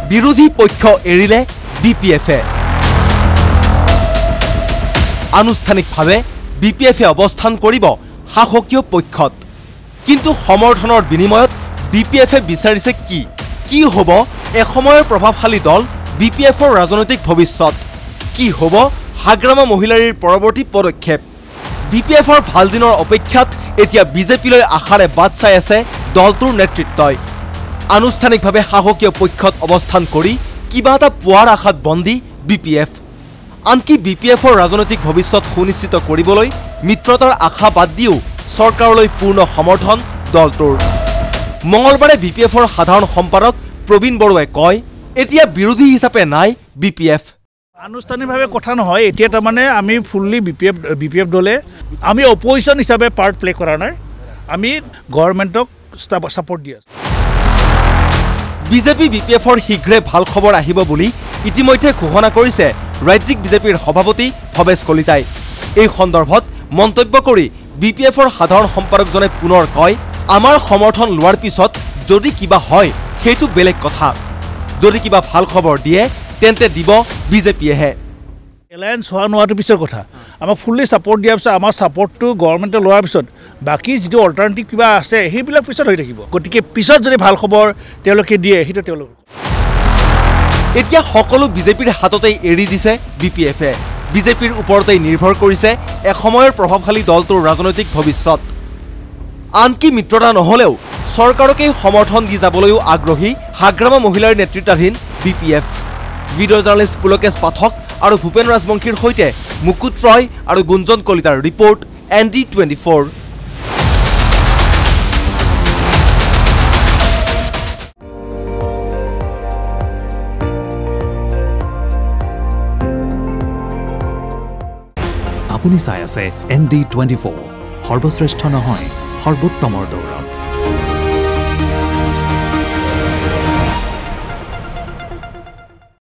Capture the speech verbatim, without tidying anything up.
বিৰোধী পক্ষ এৰিলে বিপিএফে। আনুষ্ঠানিকভাৱে বিপিএফে অৱস্থান কৰিব শাসকীয় পক্ষত। কিন্তু সমৰ্থনৰ বিনিময়ত বিপিএফে বিচাৰিছে কি কি হ'ব এসময়ৰ প্ৰভাৱশালী দল বিপিএফৰ ৰাজনৈতিক ভৱিষ্যত? কি হ'ব হাগ্ৰামা মহিলাৰীৰ পৰৱৰ্তী পদক্ষেপ? বিপিএফৰ ভাল দিনৰ অপেক্ষাত এতিয়া বিজেপিলৈ আশাৰে বাট চাই আছে দলটোৰ নেতৃত্বই। আনুষ্ঠানিকভাৱে শাসকীয় পক্ষত অৱস্থান কৰি কিবা এটা পোৱাৰ আশাত বন্দী বিপিএফ। আনকি বিপিএফৰ ৰাজনৈতিক ভৱিষ্যত সুনিশ্চিত কৰিবলৈ মিত্ৰতাৰ আশা বাদ দিও চৰকাৰলৈ পূৰ্ণ সমৰ্থন দলটোৰ। মঙলবাৰে বিপিএফৰ সাধাৰণ সম্পাদক প্ৰবীণ বৰুৱাই কয়, এতিয়া বিৰোধী হিচাপে নাই বিপিএফ। আনুষ্ঠানিকভাৱে কথা নহয়, এতিয়া তাৰমানে আমি ফুল্লি বিপিএফ বিপিএফ দলে আমি অপজিশ্যন হিচাপে পাৰ্ট প্লে কৰা নাই, আমি গভৰ্ণমেণ্টক ছাপৰ্ট দি আছোঁ। বিজেপি বিপিএফৰ শীঘ্ৰে ভাল খবৰ আহিব বুলি ইতিমধ্যে ঘোষণা কৰিছে ৰাজ্যিক বিজেপিৰ সভাপতি ভৱেশ কলিতাই। এই সন্দৰ্ভত মন্তব্য কৰি বিপিএফৰ সাধাৰণ সম্পাদকজনে পুনৰ কয়, আমাৰ সমৰ্থন লোৱাৰ পিছত যদি কিবা হয় সেইটো বেলেগ কথা, যদি কিবা ভাল খবৰ দিয়ে তেন্তে দিব বিজেপিয়েহে। এলায়েন্স হোৱা নোহোৱাটো পিছৰ কথা, আমাক ফুল্লি ছাপৰ্ট দিয়াৰ পিছত আমাৰ ছাপৰ্টটো গভৰ্ণমেণ্টে লোৱাৰ পিছত বাকী যিটো অল্টাৰনেটিভ কিবা আছে সেইবিলাক পিছত হৈ থাকিব। গতিকে পিছত যদি ভাল খবৰ তেওঁলোকে দিয়ে সেইটো তেওঁলোক। এতিয়া সকলো বিজেপিৰ হাততেই এৰি দিছে বিপিএফে। বিজেপিৰ ওপৰতেই নিৰ্ভৰ কৰিছে এসময়ৰ প্ৰভাৱশালী দলটোৰ ৰাজনৈতিক ভৱিষ্যত। আনকি মিত্ৰতা নহলেও চৰকাৰকেই সমৰ্থন দি যাবলৈও আগ্ৰহী হাগ্ৰামা মহিলাৰ নেতৃত্বাধীন BPF. Video' journalist Pulakesh Pathak আৰু ভূপেন ৰাজবংশীৰ সৈতে মুকুট ৰয় আৰু গুঞ্জন কলিতাৰ report N D twenty four. আপুনি চাই আছে এন ডি টুৱেণ্টি ফ'ৰ, সৰ্বশ্ৰেষ্ঠ নহয় সৰ্বোত্তমৰ দৌৰত।